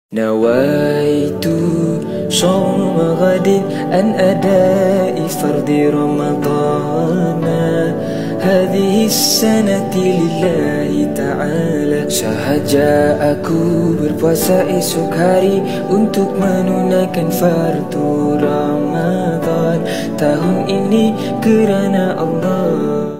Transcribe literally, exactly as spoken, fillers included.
نويت صوم غد أن أداء فرض رمضان هذه السنة لله ta'ala. Sahaja aku berpuasa esok hari untuk menunaikan fardu Ramadan tahun ini kerana Allah.